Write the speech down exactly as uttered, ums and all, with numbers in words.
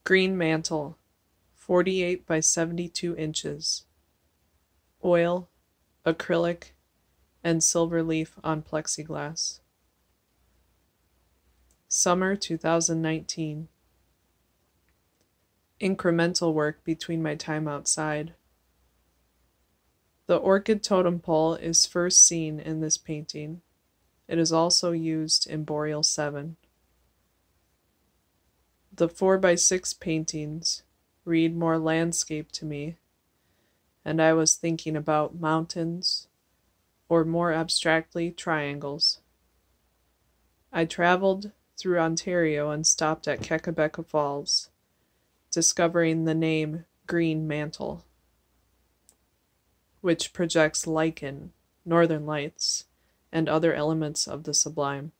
Green Mantle, forty-eight by seventy-two inches. Oil, acrylic, and silver leaf on plexiglass. Summer two thousand nineteen. Incremental work between my time outside. The orchid totem pole is first seen in this painting. It is also used in Boreal seven. The four by six paintings read more landscape to me, and I was thinking about mountains, or more abstractly, triangles. I traveled through Ontario and stopped at Kekabeka Falls, discovering the name Green Mantle, which projects lichen, northern lights, and other elements of the sublime.